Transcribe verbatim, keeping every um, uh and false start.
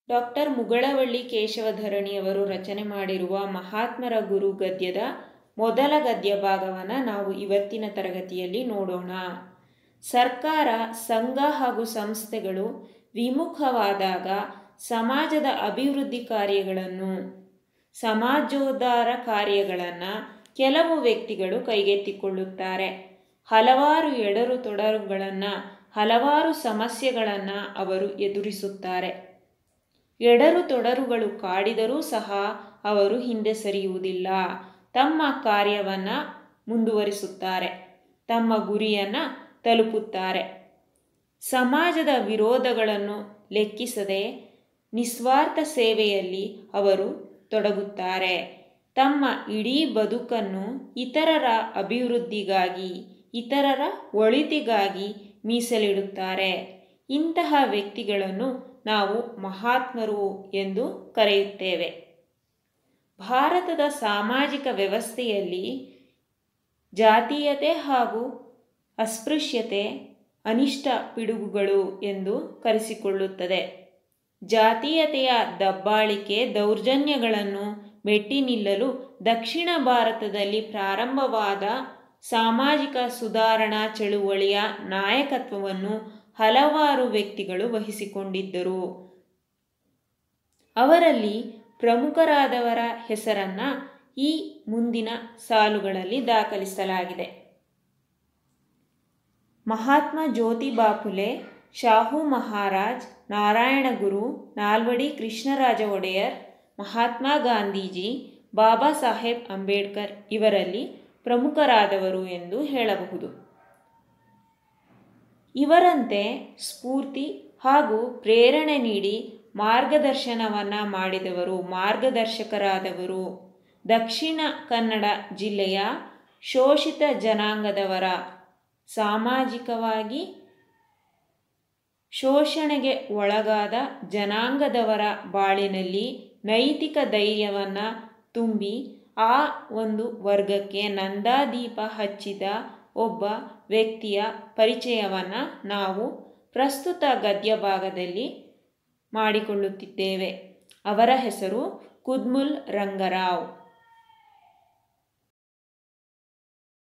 Doctor Mugalavalli ಕೇಶವಧರಣಿಯವರು ರಚನೆ ಮಾಡಿರುವ ಮಹಾತ್ಮರ ಗುರು ಗದ್ಯದ ಮೊದಲ ಗದ್ಯ ಭಾಗವನ್ನು ನಾವು ಇವತ್ತಿನ ತರಗತಿಯಲ್ಲಿ ನೋಡೋಣ. ಸರ್ಕಾರ, ಸಂಘ ಹಾಗೂ ಸಂಸ್ಥೆಗಳು ವಿಮುಖವಾದಾಗ ಸಮಾಜದ ಅಭಿವೃದ್ಧಿ ಕಾರ್ಯಗಳನ್ನು, ಸಮಾಜೋದ್ಧಾರ ಕಾರ್ಯಗಳನ್ನು ಕೆಲವು ವ್ಯಕ್ತಿಗಳು ಕೈಗೆತ್ತಿಕೊಳ್ಳುತ್ತಾರೆ. ಹಲವಾರು ಎಡರು ತೊಡರುಗಳನ್ನು, ಹಲವಾರು ಸಮಸ್ಯೆಗಳನ್ನು ಅವರು ಎದುರಿಸುತ್ತಾರೆ. ಎಡರು ತೊಡರುಗಳು ಕಾಡಿದರೂ ಸಹ ಅವರು ಹಿಂದೆ ಸರಿಯುವುದಿಲ್ಲ. ತಮ್ಮ ಕಾರ್ಯವನ್ನು ಮುಂದುವರಿಸುತ್ತಾರೆ, ತಮ್ಮ ಗುರಿಯನ್ನು ತಲುಪುತ್ತಾರೆ. ಸಮಾಜದ ವಿರೋಧಗಳನ್ನು ಲೆಕ್ಕಿಸದೆ ನಿಸ್ವಾರ್ಥ ಸೇವೆಯಲ್ಲಿ ಅವರು ತೊಡಗುತ್ತಾರೆ. ತಮ್ಮ ಇಡೀ ಬದುಕನ್ನು ಇತರರ ಅಭಿವೃದ್ಧಿಗಾಗಿ, ಇತರರ ಒಳಿತಿಗಾಗಿ ಮೀಸಲಿಡುತ್ತಾರೆ. ಇಂತಹ ವ್ಯಕ್ತಿಗಳನ್ನು ನಾವು ಮಹಾತ್ಮರು ಎಂದು ಕರೆಯುತ್ತೇವೆ. ಭಾರತದ ಸಾಮಾಜಿಕ ವ್ಯವಸ್ಥೆಯಲ್ಲಿ ಜಾತೀಯತೆ ಹಾಗೂ ಅಸ್ಪೃಶ್ಯತೆ ಅನಿಷ್ಟ ಪಿಡುಗುಗಳು ಎಂದು ಕರೆಸಿಕೊಳ್ಳುತ್ತದೆ. ಜಾತೀಯತೆಯ ದಬ್ಬಾಳಿಕೆ, ದೌರ್ಜನ್ಯಗಳನ್ನು ಮೆಟ್ಟಿ ನಿಲ್ಲಲು ದಕ್ಷಿಣ ಭಾರತದಲ್ಲಿ ಪ್ರಾರಂಭವಾದ ಸಾಮಾಜಿಕ ಸುಧಾರಣಾ ಚಳುವಳಿಯ ನಾಯಕತ್ವವನ್ನು ಹಲವಾರು ವ್ಯಕ್ತಿಗಳು ವಹಿಸಿಕೊಂಡಿದ್ದರು. ಅವರಲ್ಲಿ ಪ್ರಮುಖರಾದವರ ಹೆಸರನ್ನು ಈ ಮುಂದಿನ ಸಾಲುಗಳಲ್ಲಿ ದಾಖಲಿಸಲಾಗಿದೆ. ಮಹಾತ್ಮ ಜ್ಯೋತಿಬಾ ಫುಲೆ, ಶಾಹು ಮಹಾರಾಜ್, ನಾರಾಯಣ ಗುರು, ನಾಲ್ವಡಿ ಕೃಷ್ಣರಾಜ ಒಡೆಯರ್, ಮಹಾತ್ಮ ಗಾಂಧೀಜಿ, ಬಾಬಾ ಸಾಹೇಬ್ ಅಂಬೇಡ್ಕರ್ ಇವರಲ್ಲಿ ಪ್ರಮುಖರಾದವರು ಎಂದು ಹೇಳಬಹುದು. ಇವರಂತೆ ಸ್ಫೂರ್ತಿ ಹಾಗೂ ಪ್ರೇರಣೆ ನೀಡಿ ಮಾರ್ಗದರ್ಶನವನ್ನು ಮಾಡಿದವರು, ಮಾರ್ಗದರ್ಶಕರಾದವರು ದಕ್ಷಿಣ ಕನ್ನಡ ಜಿಲ್ಲೆಯ ಶೋಷಿತ ಜನಾಂಗದವರ, ಸಾಮಾಜಿಕವಾಗಿ ಶೋಷಣೆಗೆ ಒಳಗಾದ ಜನಾಂಗದವರ ಬಾಳಿನಲ್ಲಿ ನೈತಿಕ ಧೈರ್ಯವನ್ನು ತುಂಬಿ ಆ ಒಂದು ವರ್ಗಕ್ಕೆ ನಂದಾದೀಪ ಹಚ್ಚಿದ ಒಬ್ಬ ವ್ಯಕ್ತಿಯ ಪರಿಚಯವನ್ನು ನಾವು ಪ್ರಸ್ತುತ ಗದ್ಯ ಭಾಗದಲ್ಲಿ ಮಾಡಿಕೊಳ್ಳುತ್ತಿದ್ದೇವೆ. ಅವರ ಹೆಸರು ಕುದ್ಮುಲ್ ರಂಗರಾವ್.